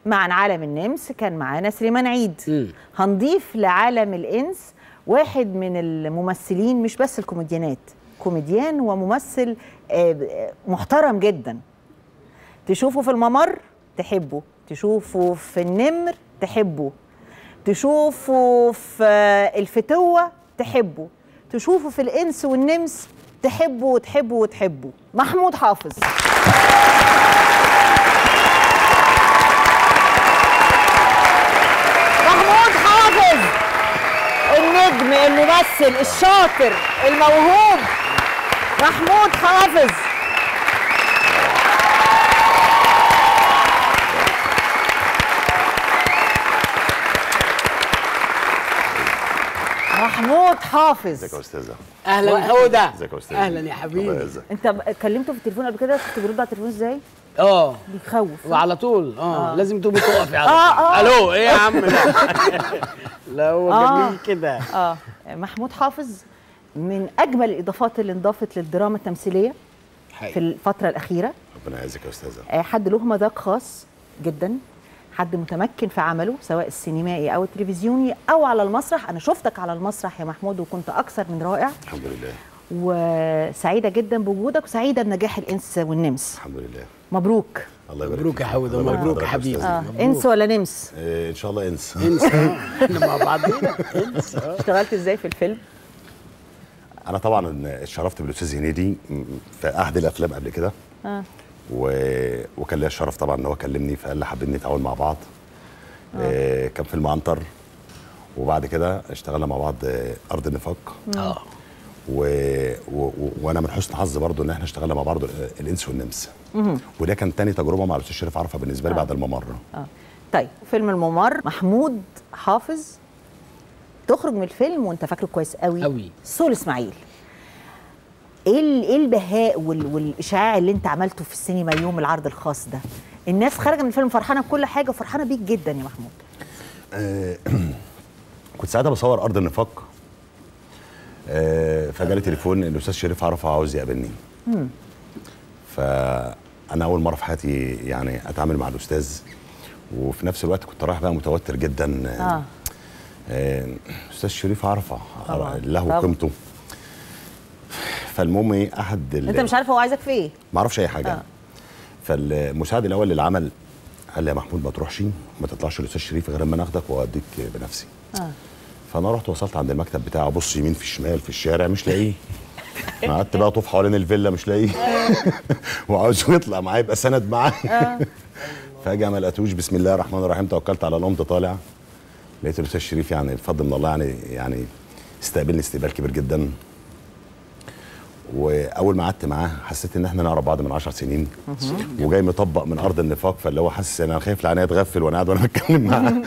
مع عالم النمس كان معانا سليمان عيد. هنضيف لعالم الإنس واحد من الممثلين، مش بس الكوميديانات، كوميديان وممثل محترم جدا. تشوفه في الممر تحبه، تشوفه في النمر تحبه، تشوفه في الفتوة تحبه، تشوفه في الإنس والنمس تحبه وتحبه وتحبه. محمود حافظ. محمود حافظ النجم الممثل الشاطر الموهوب محمود حافظ. محمود حافظ. ازيك يا استاذه؟ اهلا هدى. ازيك يا استاذ؟ اهلا يا حبيبي. انت كلمته في التليفون قبل كده؟ كنت بيرد على التليفون ازاي؟ بيخوف وعلى طول لازم تقومي تقفي على طول. الو ايه يا عم ده؟ لا هو جميل كده. محمود حافظ من اجمل الاضافات اللي انضافت للدراما التمثيليه في الفتره الاخيره. ربنا يعزك يا استاذه. حد له مذاق خاص جدا، حد متمكن في عمله سواء السينمائي او التلفزيوني او على المسرح. انا شفتك على المسرح يا محمود وكنت اكثر من رائع. الحمد لله. وسعيده جدا بوجودك وسعيده بنجاح الانس والنمس. الحمد لله. مبروك. الله يبارك مبروك يا حوده. مبروك يا حبيبي. انس ولا نمس؟ ان شاء الله انس. انس. احنا مع بعضينا انس. اشتغلت ازاي في الفيلم؟ انا طبعا اتشرفت بالاستاذ هنيدي في احد الافلام قبل كده. وكان ليا الشرف طبعا ان هو كلمني فقال لي حابين نتعاون مع بعض. كان فيلم عنتر، وبعد كده اشتغلنا مع بعض ارض النفاق. وانا من حسن حظي برضو ان احنا اشتغلنا مع بعض الانس والنمس. وده كان تاني تجربه مع الاستاذ شريف عرفه بالنسبه لي بعد الممر. طيب فيلم الممر، محمود حافظ تخرج من الفيلم وانت فاكره كويس قوي سول اسماعيل. ايه البهاء والاشعاع اللي انت عملته في السينما يوم العرض الخاص ده؟ الناس خارجه من الفيلم فرحانه بكل حاجه وفرحانه بيك جدا يا محمود. كنت ساعتها بصور ارض النفاق، فجالي تليفون الاستاذ شريف عرفه عاوز يقابلني. فانا اول مره في حياتي يعني اتعامل مع الاستاذ، وفي نفس الوقت كنت رايح بقى متوتر جدا. استاذ شريف عرفه له قيمته. فالمهم ايه، انت مش عارف هو عايزك في ايه؟ ما اعرفش اي حاجه. فالمساعد الاول للعمل قال لي يا محمود ما تروحش، ما تطلعش الاستاذ شريف غير اما ناخدك واوديك بنفسي. فانا رحت وصلت عند المكتب بتاعه، ابص يمين في الشمال في الشارع مش لاقيه. قعدت بقى اطوف حوالين الفيلا مش لاقيه. وعاوزه يطلع معايا يبقى سند معايا. فجاه ما لقيتوش. بسم الله الرحمن الرحيم توكلت على الله قمت طالع، لقيت الاستاذ شريف يعني بفضل من الله يعني استقبلني استقبال كبير جدا. واول ما قعدت معاه حسيت ان احنا نعرف بعض من 10 سنين، وجاي مطبق من ارض النفاق، فاللي هو حاسس ان انا خايف العينيه تغفل وانا قاعد وانا بتكلم معاه.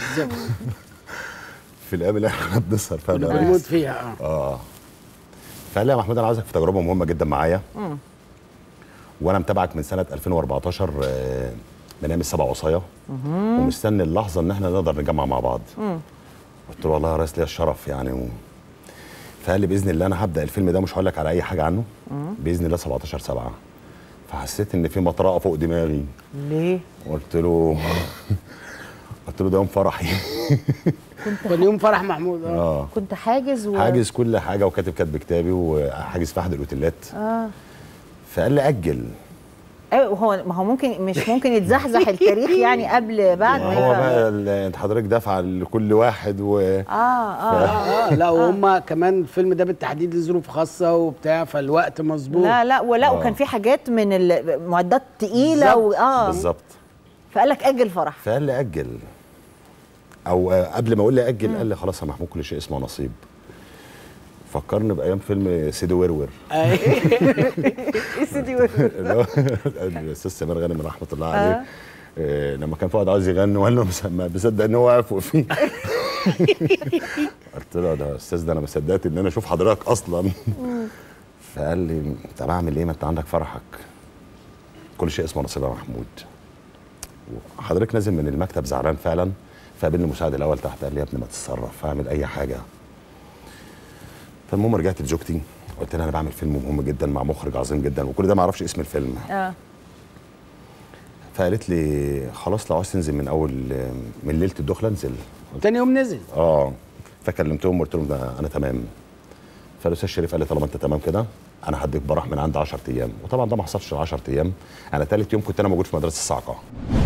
في الايام اللي احنا بنسهر فيها بنموت فيها. فقال لي يا محمود انا عاوزك في تجربه مهمه جدا معايا، وانا متابعك من سنه 2014 بنعمل السبع وصايا، ومستني اللحظه ان احنا نقدر نجمع مع بعض. قلت له والله يا ريس ليا الشرف يعني. فقال لي باذن الله انا هبدا الفيلم ده مش هقول لك على اي حاجه عنه باذن الله 17/7. فحسيت ان في مطرقه فوق دماغي. ليه؟ قلت له ده يوم فرحي. كان يوم فرح محمود. كنت حاجز حاجز كل حاجه وكاتب كاتب كتابي وحاجز في احد الاوتيلات. فقال لي اجل. ايوه ما هو مش ممكن يتزحزح التاريخ يعني قبل بعد ما هو بقى انت حضرتك دافعه لكل واحد لا وهم كمان الفيلم ده بالتحديد لظروف خاصه وبتاع فالوقت مظبوط. لا وكان في حاجات من المعدات تقيله بالظبط. فقال لك اجل فرح. فقال لي اجل، او قبل ما اقول لي اجل قال لي خلاص يا محمود كل شيء اسمه نصيب. فكرني بايام فيلم سيدي ورور. سيدي ورور الاستاذ سمير غانم رحمه الله عليه. لما كان فؤاد عاوز يغني وقال له ما بصدق ان هو واقف وقفين. قلت له ده استاذ ده انا ما صدقت ان انا اشوف حضرتك اصلا. فقال لي طب اعمل ايه ما انت عندك فرحك، كل شيء اسمه نصيب يا محمود. وحضرتك نازل من المكتب زعلان فعلا. فقابلني المساعد الاول تحت قال لي يا ابني ما تتصرف اعمل اي حاجه. فالمهم رجعت لزوجتي قلت لها انا بعمل فيلم مهم جدا مع مخرج عظيم جدا وكل ده ما اعرفش اسم الفيلم. فقالت لي خلاص لو عايز تنزل من ليله الدخله انزل. تاني يوم نزل. فكلمتهم وقلت لهم ده انا تمام. فالاستاذ شريف قال لي طالما انت تمام كده انا هديك براح من عند 10 ايام، وطبعا ده ما حصلش 10 ايام. انا ثالث يوم كنت انا موجود في مدرسه الصعقه.